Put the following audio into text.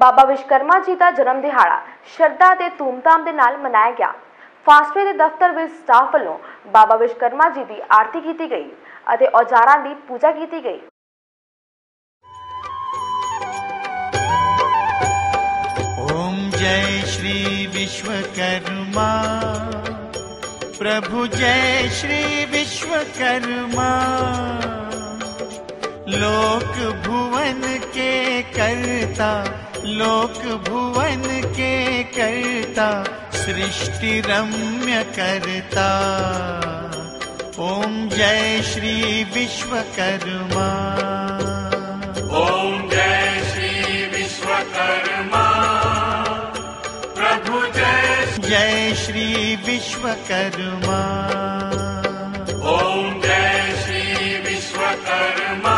ਬਾਬਾ ਵਿਸ਼ਵਕਰਮਾ ਜੀ ਦਾ ਜਨਮ ਦਿਹਾੜਾ ਸ਼ਰਧਾ ਤੇ ਧੂਮਧਾਮ ਦੇ ਨਾਲ ਮਨਾਇਆ ਗਿਆ। ਫਾਸਟਵੇ ਦੇ ਦਫ਼ਤਰ ਵਿੱਚ ਸਟਾਫ ਵੱਲੋਂ ਬਾਬਾ ਵਿਸ਼ਵਕਰਮਾ ਜੀ ਦੀ ਆਰਤੀ ਕੀਤੀ गई ਅਤੇ औजारां ਦੀ पूजा की गई। ओम जय श्री विश्वकर्मा प्रभु, जय श्री विश्वकर्मा। लोक भुवन के कर्ता, लोक भुवन के कर्ता, सृष्टि रम्य करता। ओम जय श्री विश्वकर्मा। ओम जय श्री विश्वकर्मा प्रभु, जय श्री विश्वकर्मा। ओम जय श्री विश्वकर्मा